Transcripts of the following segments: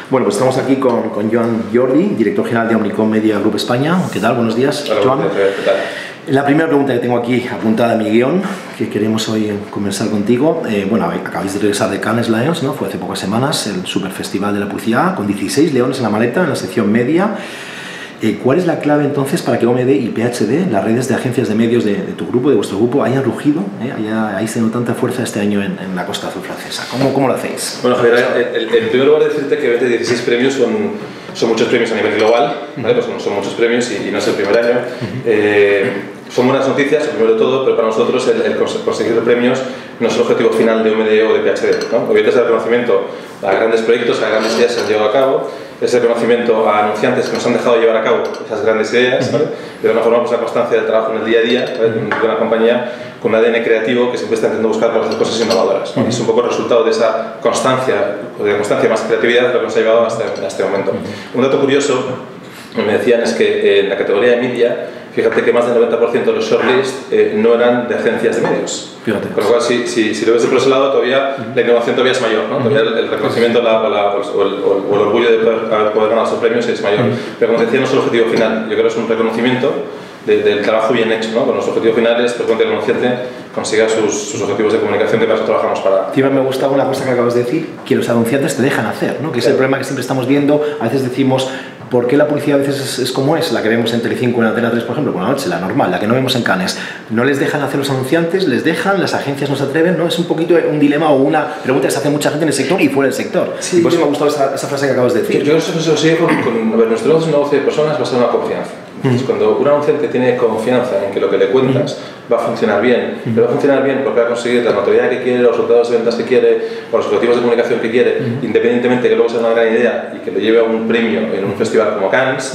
Bueno, pues estamos aquí con Joan Jordi, director general de Omnicom Media Group España. ¿Qué tal? Buenos días, hola, Joan. ¿Qué tal? La primera pregunta que tengo aquí apuntada en mi guión, que queremos hoy conversar contigo. Bueno, acabáis de regresar de Cannes Lions, ¿no? Fue hace pocas semanas, el super festival de la publicidad, con 16 leones en la maleta, en la sección media. ¿Cuál es la clave entonces para que OMD y PHD, las redes de agencias de medios de tu grupo, de vuestro grupo, hayan rugido, hayáis tenido tanta fuerza este año en la Costa Azul francesa? ¿Cómo lo hacéis? Bueno, Javier, en primer lugar decirte que 16 premios son muchos premios a nivel global, ¿vale? Pues son muchos premios y no es el primer año. Son buenas noticias, primero de todo, pero para nosotros el conseguir premios no es el objetivo final de OMD o de PHD, ¿no? Obviamente es el reconocimiento a grandes proyectos, a grandes ideas que se han llevado a cabo, es el reconocimiento a anunciantes que nos han dejado llevar a cabo esas grandes ideas, ¿vale? De una forma, pues la constancia del trabajo en el día a día, ¿vale? De una compañía con un ADN creativo que siempre está intentando buscar por hacer cosas innovadoras, ¿no? Y es un poco el resultado de esa constancia más creatividad lo que nos ha llevado hasta este momento. Un dato curioso me decían es que en la categoría de media, fíjate que más del 90% de los shortlists no eran de agencias de medios. Fíjate. Con lo cual, si lo ves por ese lado, todavía la innovación todavía es mayor, ¿no? Todavía el reconocimiento o el orgullo de poder ganar esos premios es mayor. Pero como te decía, no es el objetivo final. Yo creo que es un reconocimiento del trabajo bien hecho, ¿no? Con los objetivos finales, pues cuando el anunciante consiga sus objetivos de comunicación, que para eso trabajamos para... Encima me gustaba una cosa que acabas de decir, que los anunciantes te dejan hacer, ¿no? Que es el problema que siempre estamos viendo. A veces decimos, ¿por qué la publicidad a veces es como es? La que vemos en Telecinco, en Antena 3, por ejemplo, por la noche, la normal, la que no vemos en Cannes. No les dejan hacer los anunciantes, les dejan, las agencias no se atreven, ¿no? Es un poquito un dilema o una pregunta que se hace mucha gente en el sector y fuera del sector. Sí, y por eso me ha gustado esa frase que acabas de decir. Yo creo que eso sigue con a ver, nuestro negocio de personas va a ser una confianza. Entonces, cuando un anunciante tiene confianza en que lo que le cuentas va a funcionar bien, pero va a funcionar bien porque va a conseguir la notoriedad que quiere, los resultados de ventas que quiere, o los objetivos de comunicación que quiere, independientemente de que luego sea una gran idea y que lo lleve a un premio en un festival como Cannes,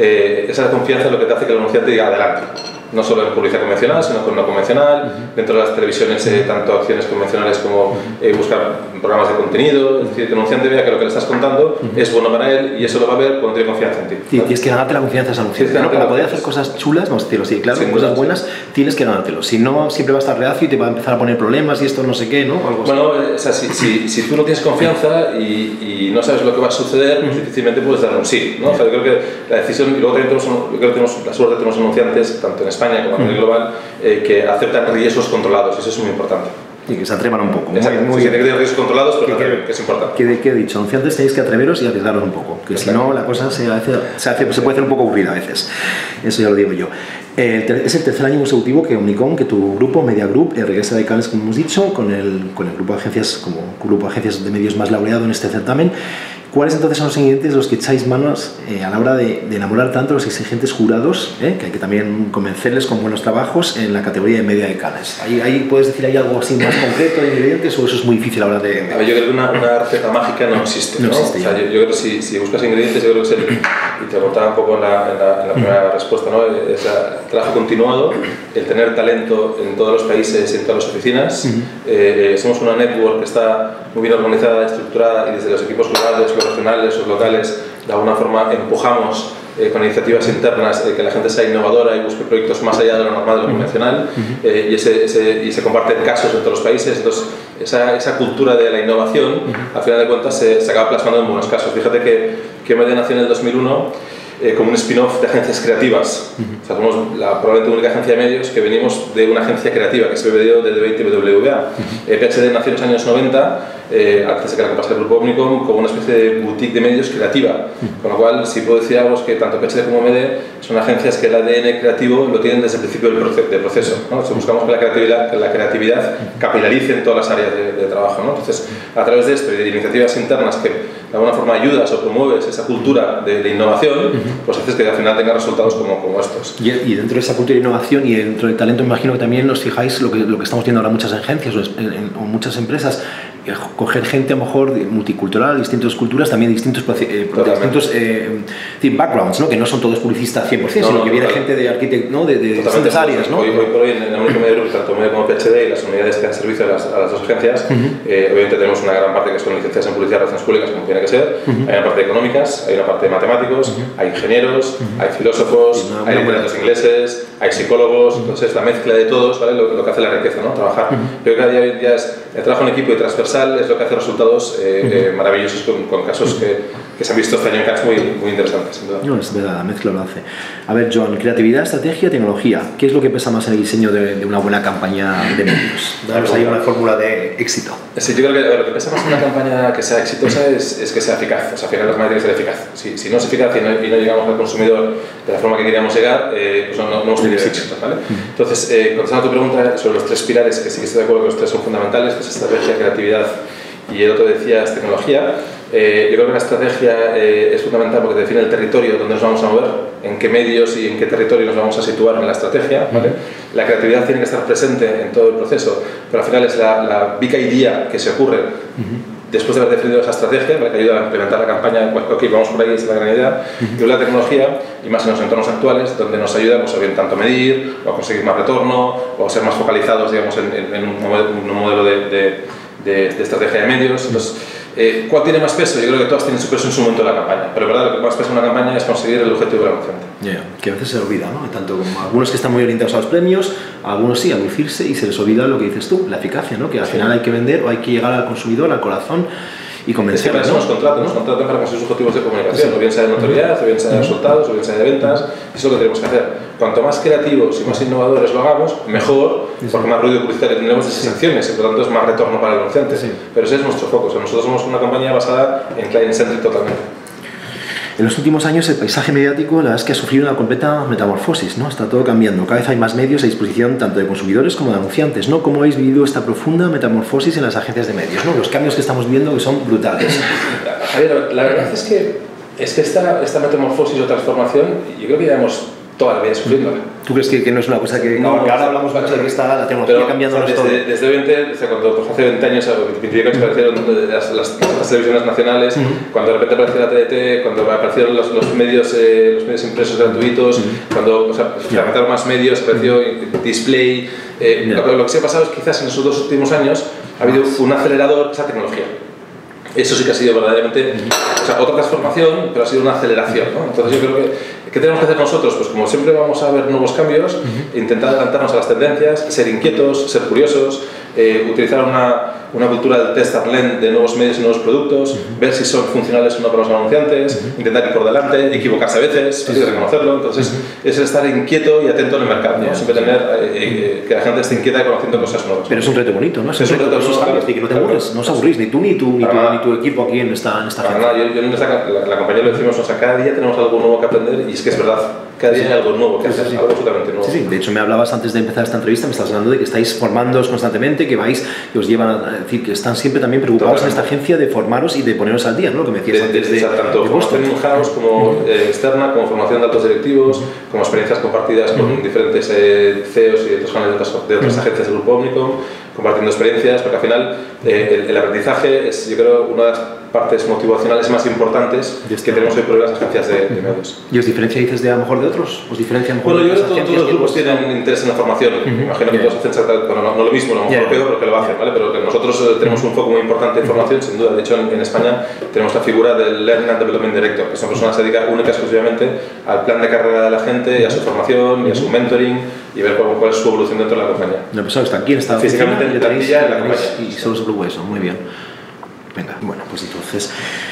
esa confianza es lo que te hace que el anunciante diga adelante. No solo en publicidad convencional, sino con no convencional, dentro de las televisiones, tanto acciones convencionales como buscar programas de contenido, es decir, que el anunciante vea que lo que le estás contando es bueno para él y eso lo va a ver cuando tiene confianza en ti. Sí, tienes que ganarte la confianza de ese anunciante, ¿no? Para poder hacer cosas chulas, vamos a decirlo así, claro, cosas buenas, tienes que ganártelo. Si no, siempre va a estar reacio y te va a empezar a poner problemas y esto no sé qué, ¿no? Algo así. Bueno, o sea, si tú no tienes confianza y no sabes lo que va a suceder, pues difícilmente puedes dar un sí, ¿no? O sea, yo creo que la decisión, y luego también tenemos la suerte de tener anunciantes, tanto en España como a nivel global, que aceptan riesgos controlados, eso es muy importante. Y que se atrevan un poco. Exacto, muy bien. Tiene que tener riesgos controlados, pero que es importante. ¿Qué he dicho? Anunciantes tenéis que atreveros y arriesgaros un poco, que si no la cosa se puede hacer un poco aburrida a veces. Eso ya lo digo yo. Es el tercer año consecutivo que Omnicom, que tu grupo, Media Group, regresa de Cannes, como hemos dicho, con el grupo de agencias, como grupo de agencias de medios más laureado en este certamen. ¿Cuáles entonces son los ingredientes de los que echáis manos a la hora de enamorar tanto a los exigentes jurados, que hay que también convencerles con buenos trabajos en la categoría de media de Cannes? ¿Ahí puedes decir hay algo así más concreto de ingredientes o eso es muy difícil a la hora de...? A ver, yo creo que una receta mágica no existe, ¿no? existe, o sea, yo creo que si buscas ingredientes, yo creo que es y te aportaba un poco en la primera respuesta, ¿no? Es el trabajo continuado, el tener talento en todos los países y en todas las oficinas. Somos una network que está muy bien organizada, estructurada y desde los equipos globales, los regionales o locales, de alguna forma empujamos con iniciativas internas que la gente sea innovadora y busque proyectos más allá de lo normal, de lo convencional, y se comparten casos en todos los países. Entonces, esa cultura de la innovación, al final de cuentas, se acaba plasmando en buenos casos. Fíjate que Media nació en el 2001 como un spin-off de agencias creativas. O sea, somos probablemente la única agencia de medios que venimos de una agencia creativa, que es BBDO de Deloitte y BBVA. PHD nació en los años 90, antes de que la compase el grupo Omnicom, como una especie de boutique de medios creativa. Con lo cual, si puedo decir algo, es que tanto PHD como OMD son agencias que el ADN creativo lo tienen desde el principio del proceso, ¿no? Entonces, buscamos que la creatividad capilarice en todas las áreas de trabajo, ¿no? Entonces, a través de esto y de iniciativas internas que de alguna forma ayudas o promueves esa cultura de innovación, pues haces que al final tenga resultados como estos. Y dentro de esa cultura de innovación y dentro del talento, me imagino que también os fijáis lo que estamos viendo ahora muchas agencias o muchas empresas, coger gente a lo mejor multicultural, distintas culturas, también distintos backgrounds, ¿no? Que no son todos publicistas 100%, sino que viene gente de arquitectos, ¿no? de distintas áreas, ¿no? Hoy por hoy en el Omnicom Media Group, tanto Media como PHD y las unidades que dan servicio a las dos agencias, obviamente tenemos una gran parte que son licenciadas en publicidad y relaciones públicas, como tiene que ser. Hay una parte de económicas, hay una parte de matemáticos, hay ingenieros, hay filósofos, hay literatos ingleses, hay psicólogos, entonces la mezcla de todos, ¿vale? Lo que hace la riqueza, ¿no? Trabajar. Creo que cada día ya es el trabajo en equipo y transversal es lo que hace resultados maravillosos con casos que se han visto este año en CATS muy interesantes, sin duda. No, es verdad, la mezcla lo hace. A ver, John, creatividad, estrategia, tecnología. ¿Qué es lo que pesa más en el diseño de una buena campaña de medios? Daros ahí una fórmula de éxito. Sí, yo creo que lo que pesa más en una campaña que sea exitosa es que sea eficaz. O sea, al final las marcas tienen que ser eficaz. Si no es eficaz y no llegamos al consumidor de la forma que queríamos llegar, pues no hemos tenido éxito, ¿vale? Entonces, contestando a tu pregunta sobre los tres pilares, que sí que estoy de acuerdo que los tres son fundamentales, que es estrategia, creatividad y el otro decías tecnología. Yo creo que la estrategia es fundamental porque te define el territorio donde nos vamos a mover, en qué medios y en qué territorio nos vamos a situar en la estrategia, ¿vale? La creatividad tiene que estar presente en todo el proceso, pero al final es la big idea que se ocurre después de haber definido esa estrategia, ¿vale? Que ayuda a implementar la campaña. Pues, ok, vamos por ahí, esa es la gran idea. Y la tecnología, y más en los entornos actuales, donde nos ayuda pues, a bien tanto medir, o a conseguir más retorno, o a ser más focalizados, digamos, en un modelo de estrategia de medios. Entonces, ¿cuál tiene más peso? Yo creo que todas tienen su peso en su momento de la campaña, pero verdad, lo que más pesa en una campaña es conseguir el objetivo del anunciante. Que a veces se olvida, ¿no? Tanto como algunos que están muy orientados a los premios, algunos sí, a lucirse, y se les olvida lo que dices tú, la eficacia, ¿no? Que al final hay que vender o hay que llegar al consumidor, al corazón y convencerlo. Es que para eso nos contratan para conseguir sus objetivos de comunicación, o bien sea de notoriedad, o bien sea de resultados, o bien sea de ventas. Eso es lo que tenemos que hacer. Cuanto más creativos y más innovadores lo hagamos, mejor, porque más ruido publicitario tendremos de esas acciones y por lo tanto es más retorno para el anunciante. Pero ese es nuestro foco. O sea, nosotros somos una compañía basada en client-centric totalmente. En los últimos años el paisaje mediático, la verdad es que ha sufrido una completa metamorfosis, ¿no? Está todo cambiando, cada vez hay más medios a disposición tanto de consumidores como de anunciantes, ¿no? ¿Cómo habéis vivido esta profunda metamorfosis en las agencias de medios, ¿no? Los cambios que estamos viendo que son brutales. Javier, la verdad es que esta metamorfosis o transformación, yo creo que ya hemos toda la vida sufriéndola. ¿Tú crees que no es una cosa que ahora hablamos mucho de que está la tecnología cambiando todo? Desde 20, o sea, cuando pues, hace 20 años, 25 años aparecieron las televisiones nacionales, cuando de repente apareció la TDT, cuando aparecieron los medios impresos gratuitos, cuando se aumentaron más medios, apareció display. Lo que sí ha pasado es que quizás en esos 2 últimos años ha habido un acelerador, esa tecnología. Eso sí que ha sido verdaderamente otra transformación, pero ha sido una aceleración, ¿no? Entonces yo creo que ¿qué tenemos que hacer nosotros? Pues como siempre vamos a ver nuevos cambios, intentar adelantarnos a las tendencias, ser inquietos, ser curiosos, utilizar una cultura del test and learn de nuevos medios y nuevos productos, ver si son funcionales o no para los anunciantes, intentar ir por delante, equivocarse a veces, hay que reconocerlo. Entonces es estar inquieto y atento en el mercado, ¿no? Siempre tener que la gente esté inquieta y conociendo cosas nuevas. Pero es un reto bonito, ¿no? Es un reto que no te aburres, no os aburrís, ni tú ni tu equipo aquí en esta gente. Yo en la compañía lo decimos, o sea, cada día tenemos algo nuevo que aprender y es que es verdad. Cada día hay algo nuevo que hacer, algo absolutamente nuevo. Sí, de hecho me hablabas antes de empezar esta entrevista, me estabas hablando de que estáis formándoos constantemente, que vais, que os llevan a decir que están siempre también preocupados en esta agencia de formaros y de poneros al día, ¿no? Lo que me decías antes tanto formación in-house como externa, como formación de altos directivos, como experiencias compartidas con diferentes CEOs y otros canales de otras agencias del grupo Omnicom, compartiendo experiencias, porque al final el aprendizaje es, yo creo, una de las partes motivacionales más importantes que tenemos hoy por las agencias de medios. ¿Y os diferencia, dices, de a lo mejor de otros? ¿Os diferencia mejor? Bueno, yo creo que todos los grupos tienen interés en la formación. Imagino que todos hacen no lo mismo, a lo mejor peor lo que lo hacen, ¿vale? Pero que nosotros tenemos un foco muy importante en formación, sin duda. De hecho, en España tenemos la figura del Learning and Development Director, que es una persona que se dedica única y exclusivamente al plan de carrera de la gente, y a su formación, y a su mentoring, y ver cuál es su evolución dentro de la compañía. Una persona que está aquí en esta físicamente en plantilla en la compañía. Y solo se preocupa eso, muy bien. Venga, bueno, pues entonces,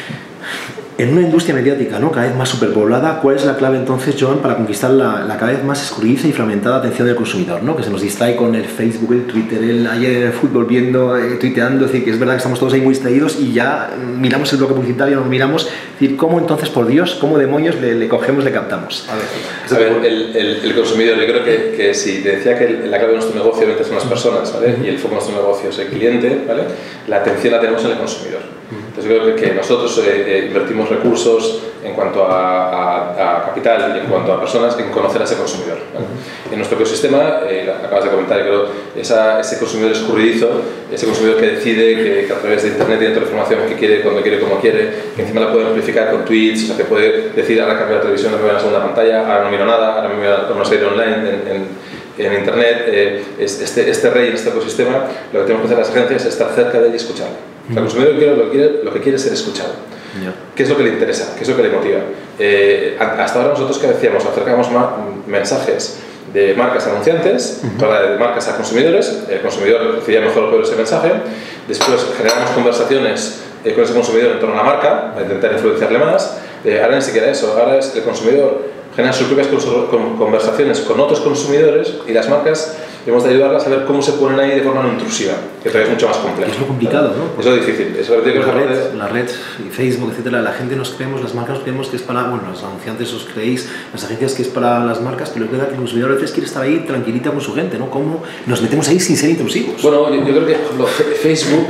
en una industria mediática, ¿no?, cada vez más superpoblada, ¿cuál es la clave entonces, Joan, para conquistar la cada vez más escurridiza y fragmentada atención del consumidor, ¿no? Que se nos distrae con el Facebook, el Twitter, ayer en el fútbol viendo, tuiteando, es decir, que es verdad que estamos todos ahí muy distraídos y ya miramos el bloque publicitario, nos miramos, es decir, ¿cómo entonces, por Dios, cómo demonios le cogemos, le captamos? A ver, el consumidor, yo creo que si te decía que la clave de nuestro negocio obviamente son las personas, ¿vale? Y el foco de nuestro negocio es el cliente, ¿vale? La atención la tenemos en el consumidor. Entonces yo creo que nosotros invertimos recursos en cuanto a capital y en cuanto a personas en conocer a ese consumidor, ¿vale? En nuestro ecosistema, acabas de comentar, yo creo, ese consumidor escurridizo, ese consumidor que decide que a través de internet tiene toda la información que quiere, cuando quiere, como quiere, que encima la puede amplificar con tweets, o sea, que puede decir, ahora cambio la televisión, no me veo en la segunda pantalla, ahora no miro nada, ahora me voy a una serie online en internet, este rey en este ecosistema, lo que tenemos que hacer las agencias es estar cerca de él y escucharlo. El consumidor lo que quiere es ser escuchado. ¿Qué es lo que le interesa? ¿Qué es lo que le motiva? Hasta ahora nosotros, ¿qué decíamos? Acercamos más mensajes de marcas a anunciantes, de marcas a consumidores. El consumidor recibía mejor o peor ese mensaje. Después generamos conversaciones con ese consumidor en torno a la marca, para intentar influenciarle más. Ahora ni siquiera eso, ahora es el consumidor genera sus propias conversaciones con otros consumidores y las marcas hemos de ayudarlas a ver cómo se ponen ahí de forma no intrusiva, que todavía es mucho más complejo. Es lo complicado, ¿no? Es lo difícil. Es lo que la red y Facebook, etcétera, la gente nos creemos, las marcas nos creemos que es para, bueno, los anunciantes os creéis, las agencias que es para las marcas, pero es verdad que el consumidor a veces quiere estar ahí tranquilita con su gente, ¿no? ¿Cómo nos metemos ahí sin ser intrusivos? Bueno, yo creo que, por ejemplo, Facebook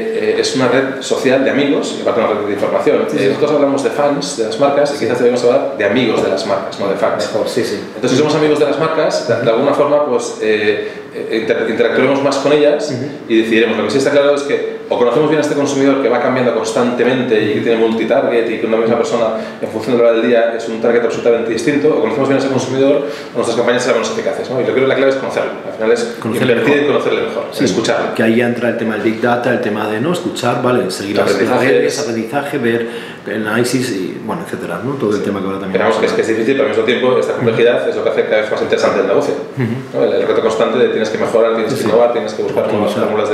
es una red social de amigos, y aparte una red de información. Nosotros hablamos de fans de las marcas y quizás debemos hablar de amigos de las marcas, no de fans. Mejor, sí. Entonces, si somos amigos de las marcas, de alguna forma, pues interactuaremos más con ellas y decidiremos. Lo que sí está claro es que o conocemos bien a este consumidor que va cambiando constantemente y que tiene multitarget y que una misma persona en función de la hora del día es un target absolutamente distinto, o conocemos bien a ese consumidor o nuestras campañas serán más eficaces, ¿no? Y lo que creo que la clave es conocerlo. Al final es invertir en conocerle mejor, en escucharlo. Que ahí entra el tema del Big Data, el tema de no escuchar, ¿vale? Seguir las redes, aprendizaje, ver el análisis y, bueno, etcétera, ¿no? Todo el tema que ahora también... Esperamos que es difícil, pero al mismo tiempo esta complejidad es lo que hace cada vez más interesante el negocio, ¿no? El reto constante de tienes que mejorar, tienes que innovar, tienes que buscar nuevas fórmulas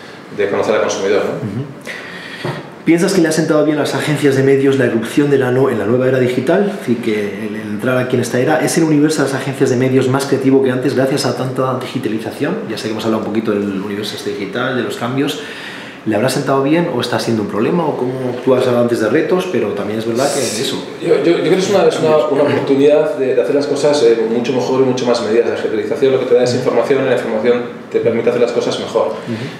de conocer al consumidor, ¿no? ¿Piensas que le ha sentado bien a las agencias de medios la irrupción de en la nueva era digital? Es decir, que el entrar aquí en esta era, ¿es el universo de las agencias de medios más creativo que antes gracias a tanta digitalización? Ya sé que hemos hablado un poquito del universo digital, de los cambios. ¿Le habrá sentado bien o está siendo un problema? ¿O cómo tú has hablado antes de retos? Pero también es verdad que eso... Yo creo que es una oportunidad de hacer las cosas mucho mejor y mucho más medidas. La digitalización lo que te da es información y la información te permite hacer las cosas mejor.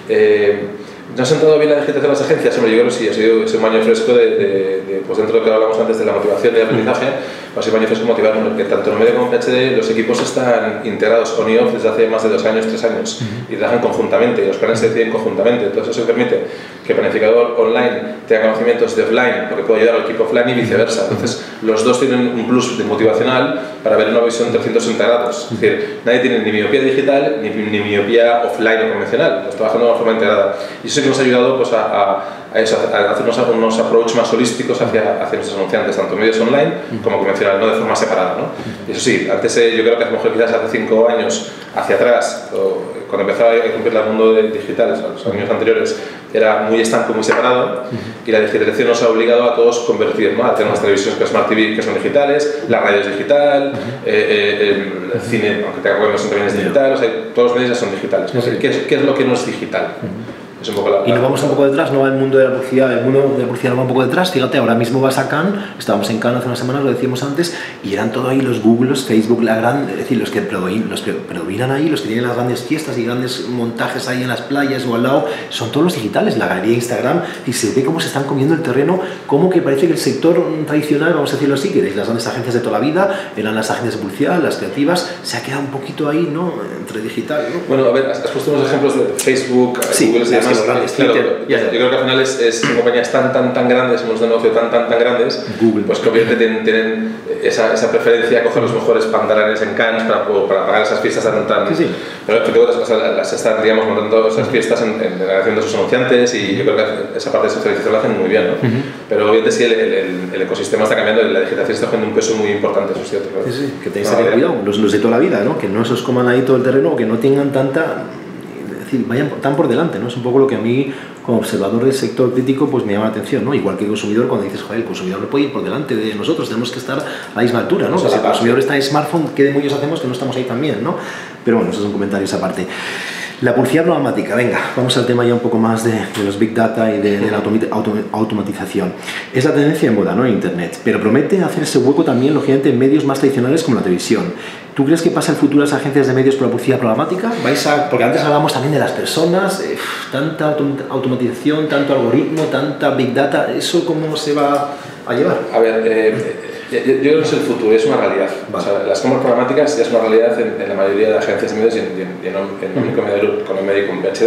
¿No ha sentado bien la digitalización de las agencias? Hombre, yo creo que sí, ha sido un baño fresco pues dentro de lo que hablamos antes de la motivación y el aprendizaje, ha sido un baño fresco motivar, porque tanto en Media como en PHD los equipos están integrados on y off desde hace más de 2 años, 3 años, y trabajan conjuntamente, y los planes se deciden conjuntamente. Entonces eso permite que el planificador online tenga conocimientos de offline, lo que puede ayudar al equipo offline y viceversa. Entonces los dos tienen un plus motivacional para ver una visión 360 grados. Es decir, nadie tiene ni miopía digital ni miopía offline o convencional, los trabajando de una forma integrada. Y eso sí que nos ha ayudado pues, a hacer unos approach más holísticos hacia nuestros anunciantes, tanto medios online como convencional, no de forma separada, ¿no? Y eso sí, antes yo creo que a lo mejor quizás hace 5 años hacia atrás, cuando empezaba a cumplir el mundo digital, los años anteriores, era muy estanco, muy separado, y la digitalización nos ha obligado a todos convertir, ¿no? A tener unas televisiones Smart TV que son digitales, la radio es digital, el cine, aunque tenga web, también es digital, o sea, todos los medios ya son digitales. ¿Qué es lo que no es digital? Es un poco y nos vamos un poco detrás, ¿no? El mundo de la publicidad nos va un poco detrás. Fíjate, ahora mismo vas a Cannes, estábamos en Cannes hace unas semanas, lo decíamos antes, y eran todo ahí los Google, los Facebook, es decir, los que predominan ahí, los que tienen las grandes fiestas y grandes montajes ahí en las playas o al lado, son todos los digitales, la galería Instagram, y se ve cómo se están comiendo el terreno, como que parece que el sector tradicional, vamos a decirlo así, que las grandes agencias de toda la vida, eran las agencias de publicidad, las creativas, se ha quedado un poquito ahí, ¿no? Entre digital, ¿no? Bueno, a ver, has puesto unos ejemplos de Facebook, Google, y demás, claro, yo creo que al final son compañías tan grandes, unos de negocio tan grandes, Google, pues que obviamente tienen esa preferencia a coger los mejores pantalones en Cannes para pagar esas fiestas tan... Sí. Pero las están, digamos, montando esas fiestas en la relación de sus anunciantes, y yo creo que esa parte de socialización la hacen muy bien, ¿no? Pero obviamente sí, el ecosistema está cambiando y la digitalización está cogiendo un peso muy importante, eso es cierto. ¿No? Sí, que tenéis que tener cuidado, los de toda la vida, ¿no? Que no se os coman ahí todo el terreno, que no tengan tanta... Es decir, vayan tan por delante, ¿no? Es un poco lo que a mí, como observador del sector crítico, pues me llama la atención, ¿no? Igual que el consumidor, cuando dices, joder, el consumidor no puede ir por delante de nosotros, tenemos que estar a la misma altura, ¿no? O sea, si el consumidor está en smartphone, ¿qué demonios hacemos que no estamos ahí también, ¿no? Pero bueno, eso es un comentario esa parte. La publicidad programática, venga, vamos al tema ya un poco más de los Big Data y de la automatización. Es la tendencia de moda, ¿no? En Internet, pero promete hacerse hueco también, lógicamente, en medios más tradicionales como la televisión. ¿Tú crees que pasa el futuro a las agencias de medios por la publicidad programática? Porque antes hablábamos también de las personas, tanta automatización, tanto algoritmo, tanta Big Data, ¿eso cómo se va a llevar? A ver, yo creo que es el futuro, es una realidad. Vale. O sea, las compras programáticas ya es una realidad en la mayoría de agencias de medios y en Omnicom Media Group, con el Media y con PHD.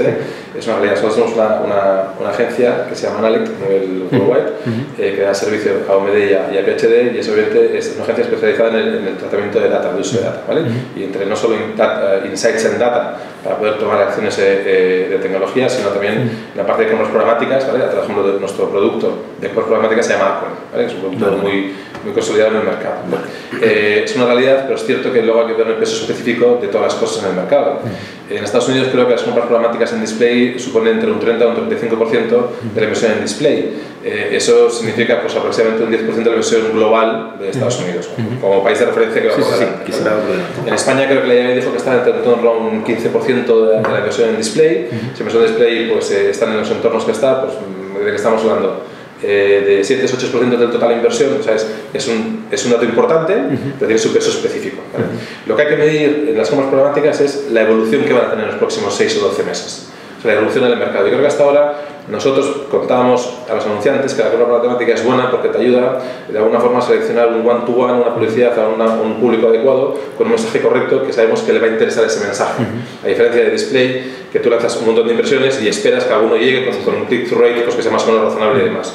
es una realidad. Nosotros somos una agencia que se llama Analect a nivel worldwide, que da servicio a OMD y a PhD, y es obviamente es una agencia especializada en el tratamiento de data, de uso de data, ¿vale? Y entre no solo insights en data para poder tomar acciones de tecnología, sino también en la parte de compras programáticas, ¿vale? Por ejemplo, nuestro producto de compras programáticas se llama Arcon, ¿vale? Es un producto muy consolidado en el mercado. Es una realidad, pero es cierto que luego hay que ver el peso específico de todas las cosas en el mercado. En Estados Unidos creo que las compras programáticas en display suponen entre un 30 y un 35% de la inversión en display. Eso significa pues, aproximadamente un 10% de la inversión global de Estados Unidos, como país de referencia que va por delante. En España creo que la IAB dijo que está en torno a un 15% de la inversión en display. Si la inversión en display pues, están en los entornos que está, pues de que estamos hablando de 7-8% del total de inversión, o sea, es un dato importante, pero tiene su peso específico, ¿vale? Lo que hay que medir en las compras programáticas es la evolución que van a tener en los próximos 6 o 12 meses, o sea, la evolución del mercado. Yo creo que hasta ahora nosotros contábamos a los anunciantes que la compra programática es buena porque te ayuda de alguna forma a seleccionar un one-to-one, una publicidad a un público adecuado con un mensaje correcto que sabemos que le va a interesar ese mensaje. A diferencia de display, que tú lanzas un montón de inversiones y esperas que alguno llegue con un click-through rate pues, que sea más o menos razonable y demás.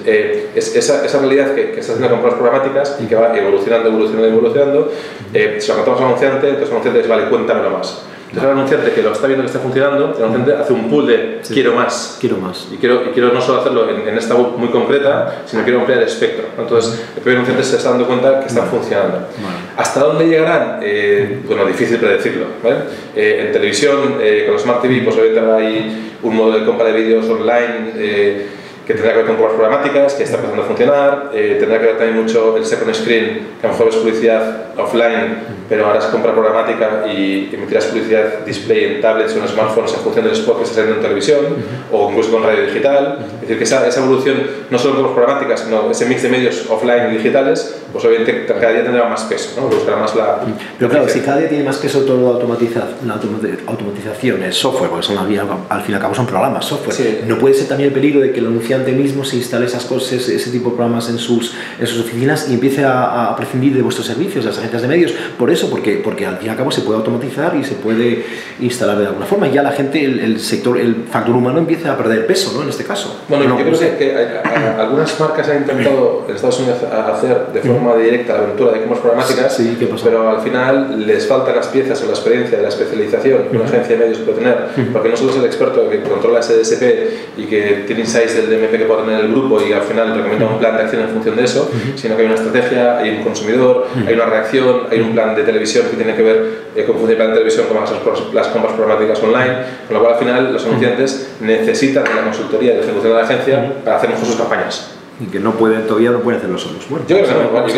Esa realidad que está haciendo compras programáticas y que va evolucionando, si lo contamos al anunciante, entonces el anunciante dice, vale, cuéntamelo más. Entonces el anunciante que lo está viendo que está funcionando, el anunciante hace un pool de quiero más. Y quiero no solo hacerlo en esta web muy concreta, sino quiero ampliar el espectro. Entonces el primer anunciante se está dando cuenta que están funcionando. ¿Hasta dónde llegarán? Bueno, difícil predecirlo, ¿vale? En televisión, con Smart TV, pues obviamente hay un modo de compra de vídeos online que tendrá que ver con compras programáticas, que está empezando a funcionar, tendrá que ver también mucho el second screen, que a lo mejor es publicidad offline, pero ahora es compra programática y emitirás publicidad display en tablets o en smartphones en función del spot que está saliendo en televisión, o incluso con radio digital. Es decir, que esa evolución, no solo en compras programáticas, sino ese mix de medios offline y digitales, pues obviamente cada día tendrá más peso, ¿no? Buscará más la... Pero claro, si cada día tiene más peso todo la automatización, el software, porque son, al fin y al cabo son programas, software, ¿no puede ser también el peligro de que el anunciante mismo se instale esas cosas, ese tipo de programas en sus oficinas y empiece a prescindir de vuestros servicios, de las agencias de medios? Por eso, porque al fin y al cabo se puede automatizar y se puede instalar de alguna forma y ya la gente, el factor humano empieza a perder peso, ¿no? En este caso. Bueno, yo creo que algunas marcas han intentado en Estados Unidos hacer de forma directa la aventura de compras programáticas, pero al final les faltan las piezas o la experiencia de la especialización que una agencia de medios puede tener, porque no solo es el experto que controla ese DSP y que tiene insights del DMP que puede tener el grupo y al final recomienda un plan de acción en función de eso, sino que hay una estrategia, hay un consumidor, hay una reacción, hay un plan de televisión que tiene que ver cómo funciona el plan de televisión con las compras programáticas online, con lo cual al final los anunciantes necesitan de la consultoría y de la ejecución de la agencia para hacer mejor sus campañas. Y que todavía no pueden hacerlo solos. Bueno, yo creo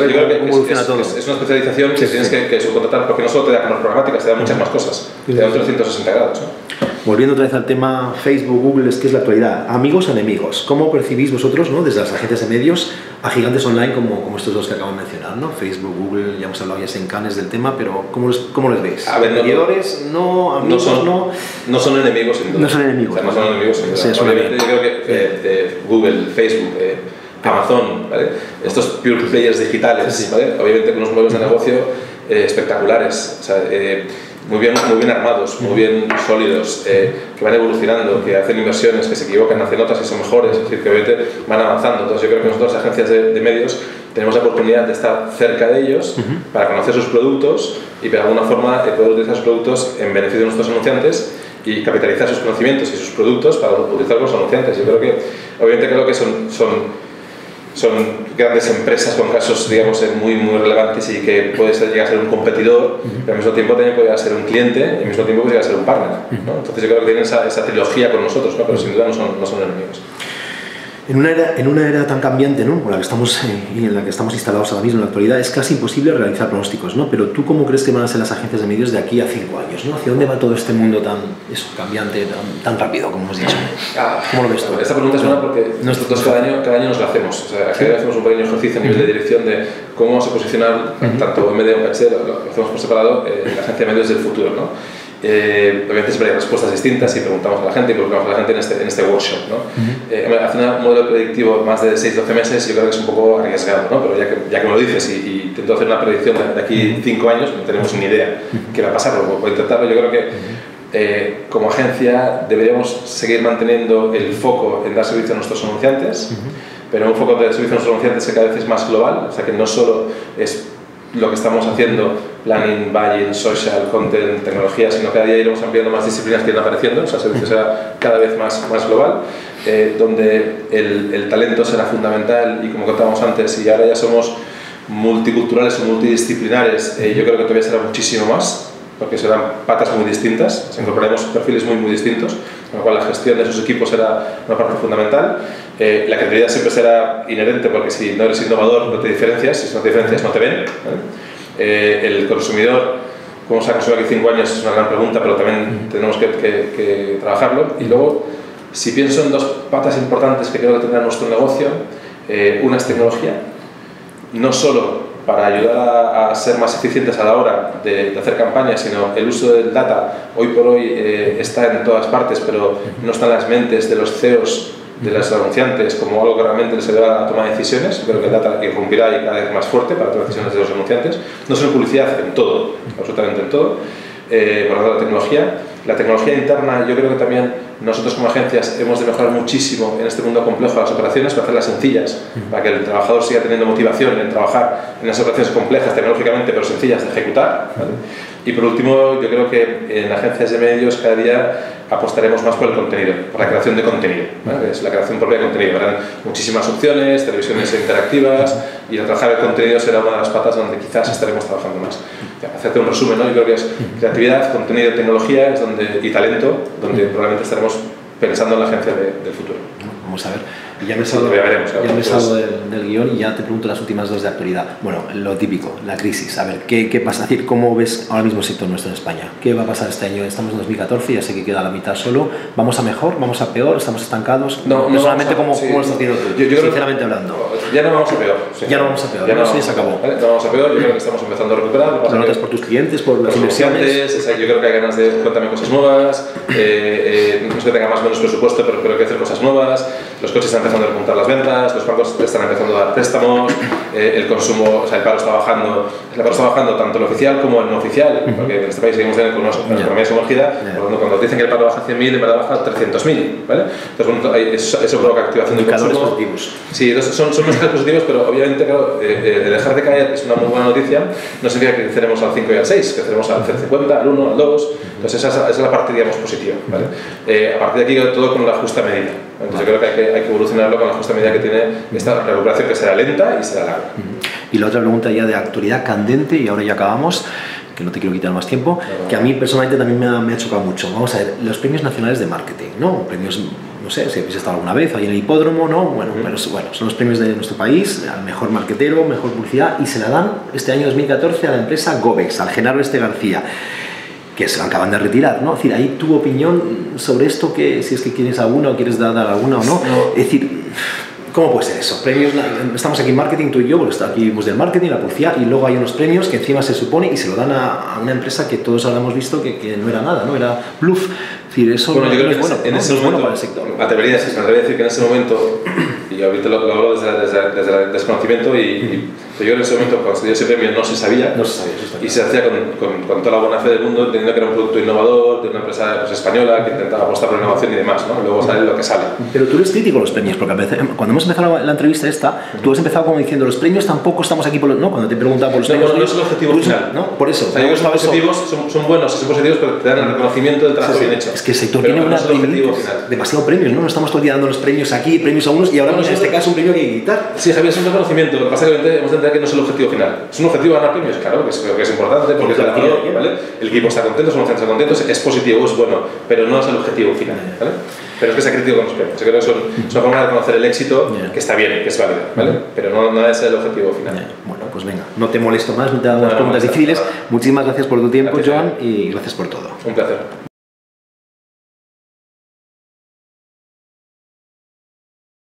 que es una especialización que tienes que subcontratar, porque no solo te da compras programáticas, te da muchas más cosas, te da 360 grados, ¿no? Volviendo otra vez al tema Facebook, Google, ¿qué es la actualidad? Amigos o enemigos. ¿Cómo percibís vosotros, ¿no? Desde las agencias de medios a gigantes online como estos dos que acabo de mencionar, ¿no? Facebook, Google, ya hemos hablado ya en canes del tema, pero ¿cómo les veis? A ver, ¿Seguidores? No, amigos, no son enemigos, sin duda. No son enemigos. O sea, no son enemigos, sin duda. Obviamente, yo creo que Google, Facebook, Amazon, ¿vale? Estos pure players digitales, ¿vale? Obviamente con unos modelos de negocio espectaculares, o sea, muy bien armados, muy bien sólidos, que van evolucionando, que hacen inversiones, que se equivocan, hacen otras y son mejores, es decir, que obviamente van avanzando. Entonces yo creo que nosotros, agencias de medios, tenemos la oportunidad de estar cerca de ellos para conocer sus productos y de alguna forma poder utilizar sus productos en beneficio de nuestros anunciantes y capitalizar sus conocimientos y sus productos para utilizar con los anunciantes. Yo creo que, obviamente, creo que son grandes empresas con casos, digamos, muy relevantes y que puede llegar a ser un competidor, pero al mismo tiempo también puede llegar a ser un cliente y al mismo tiempo puede llegar a ser un partner, ¿no? Entonces yo creo que tienen esa trilogía con nosotros, ¿no? Pero sin duda no son enemigos. En una era tan cambiante, ¿no? en la que estamos instalados ahora mismo en la actualidad, es casi imposible realizar pronósticos, ¿no? Pero ¿tú cómo crees que van a ser las agencias de medios de aquí a 5 años? ¿no? ¿Hacia dónde va todo este mundo tan cambiante, tan rápido, como hemos dicho? ¿Cómo lo ves tú? Esta pregunta es buena porque nosotros cada año nos la hacemos. O sea, cada año hacemos un pequeño ejercicio a nivel de dirección de cómo vamos a posicionar tanto MD o PHD, lo hacemos por separado, la agencia de medios del futuro, ¿no? Obviamente siempre hay respuestas distintas y preguntamos a la gente y colocamos a la gente en este workshop, ¿no? Hacer un modelo predictivo más de 6-12 meses yo creo que es un poco arriesgado, ¿no? Pero ya que me lo dices y intento hacer una predicción de aquí 5 años, no tenemos ni idea qué va a pasar, o intentarlo. Yo creo que como agencia deberíamos seguir manteniendo el foco en dar servicio a nuestros anunciantes, pero un foco de servicio a nuestros anunciantes que cada vez es más global, o sea que no solo es lo que estamos haciendo, planning, buying, social, content, tecnología, sino que cada día iremos ampliando más disciplinas que irán apareciendo, o sea, el servicio será cada vez más global, donde el talento será fundamental y como contábamos antes, y ahora ya somos multiculturales o multidisciplinares, yo creo que todavía será muchísimo más, porque serán patas muy distintas, incorporaremos perfiles muy distintos, con lo cual la gestión de esos equipos será una parte fundamental. La creatividad siempre será inherente, porque si no eres innovador no te diferencias, si no te diferencias no te ven, ¿vale? El consumidor, ¿cómo se ha consumido aquí 5 años? Es una gran pregunta, pero también tenemos que trabajarlo. Y luego, si pienso en 2 patas importantes que creo que tendrá nuestro negocio, una es tecnología, no solo para ayudar a ser más eficientes a la hora de hacer campañas, sino el uso del data, hoy por hoy está en todas partes, pero no está en las mentes de los CEOs, de los anunciantes, como algo que realmente les ayuda a la toma de decisiones. Creo que el data irrumpirá y cada vez más fuerte para tomar decisiones de los anunciantes, no solo en publicidad, en todo, absolutamente en todo. Por lo tanto, la tecnología interna, yo creo que también nosotros como agencias hemos de mejorar muchísimo en este mundo complejo las operaciones para hacerlas sencillas, para que el trabajador siga teniendo motivación en trabajar en las operaciones complejas tecnológicamente, pero sencillas de ejecutar, ¿vale? Y por último, yo creo que en agencias de medios cada día apostaremos más por el contenido, por la creación de contenido, ¿vale? Es la creación propia de contenido. Habrán muchísimas opciones, televisiones interactivas, y el trabajar el contenido será una de las patas donde quizás estaremos trabajando más. Hacerte un resumen, ¿no? Yo creo que es creatividad, contenido, tecnología y talento, donde probablemente estaremos pensando en la agencia del futuro. Vamos a ver. Y ya me salgo del guión y ya te pregunto las últimas 2 de actualidad. Bueno, lo típico, la crisis. A ver, ¿qué pasa? Es decir, ¿cómo ves ahora mismo el sector nuestro en España? ¿Qué va a pasar este año? Estamos en 2014, ya sé que queda la mitad solo. ¿Vamos a mejor? ¿Vamos a peor? ¿Estamos estancados? Personalmente, ¿cómo lo estás viendo tú? Yo sinceramente hablando. Ya no vamos a peor. Ya no vamos a peor. Sí, se acabó. ¿Vale? No vamos a peor, yo creo que estamos empezando a recuperar. ¿Lo notas por tus clientes, por las inversiones? Yo creo que hay ganas de contarme cosas nuevas, no es que tenga más o menos presupuesto, pero hay que hacer cosas nuevas. Los coches están empezando a repuntar las ventas, los bancos están empezando a dar préstamos, el consumo, o sea, el paro está bajando tanto el oficial como el no oficial, porque en este país seguimos teniendo una economía sumergida, por lo tanto, cuando dicen que el paro baja 100.000, en verdad baja 300.000, ¿vale? Entonces, eso provoca activación del consumo. Positivos. Sí, son mensajes positivos, pero obviamente, claro, el dejar de caer es una muy buena noticia, no significa que creceremos al 5 y al 6, creceremos al 0,50, al 1, al 2, entonces esa es la parte, digamos, positiva, ¿vale? A partir de aquí, todo con la justa medida. Entonces yo creo que hay que evolucionarlo con la justa medida que tiene esta recuperación, que será lenta y será larga. Y la otra pregunta ya de actualidad candente, y ahora ya acabamos, que no te quiero quitar más tiempo, que a mí personalmente también me ha chocado mucho. Vamos a ver, los premios nacionales de marketing, ¿no? Premios, no sé si habéis estado alguna vez ahí en el hipódromo, ¿no? Bueno, son los premios de nuestro país, al mejor marketero, mejor publicidad, y se la dan este año 2014 a la empresa Gobex, al Genaro García, que se acaban de retirar, ¿no? Es decir, ahí tu opinión sobre esto, que si es que quieres alguna o quieres dar alguna o no. Es decir, ¿cómo puede ser eso? Premios, estamos aquí en marketing, tú y yo, porque está aquí del marketing, la publicidad, y luego hay unos premios que encima se supone y se lo dan a una empresa que todos ahora hemos visto que no era nada, ¿no? Era bluff. Es decir, eso bueno, yo creo que bueno, en ese momento, bueno para el sector. Me atrevería a decir que en ese momento, y ahorita lo hablo desde el desconocimiento, yo en ese momento, cuando se dio ese premio, no se sabía, y se hacía con toda la buena fe del mundo, entendiendo que era un producto innovador, de una empresa española que intentaba apostar por la innovación y demás, ¿no? Luego sale lo que sale. Pero tú eres crítico de los premios, porque cuando hemos empezado la entrevista esta, tú has empezado como diciendo, los premios tampoco estamos aquí por los... ¿no? Cuando te preguntaban por los premios... No es el objetivo final. ¿No? Por eso. O sea, yo creo que los objetivos son buenos, son positivos, pero te dan el reconocimiento del trabajo bien hecho. Es que el sector tiene demasiado premios, ¿no? No estamos todo el día dando los premios aquí, premios a unos, y ahora en este caso un premio que hay que quitar. Sí, Javier, es un reconocimiento, lo que pasa es que hemos de entender que no es el objetivo final. Es un objetivo ganar premios, claro, que es importante, porque es ganador, ¿vale? El equipo está contento, los anunciantes están contentos, es positivo, es bueno, pero no es el objetivo final, ¿vale? Pero es que sea crítico con los premios. Yo creo que es una forma de reconocer el éxito que está bien, que es válido, ¿vale? Pero no es el objetivo final. Bueno, pues venga, no te molesto más, no te hago más preguntas difíciles. Muchísimas gracias por tu tiempo, Joan, y gracias por todo. Un placer.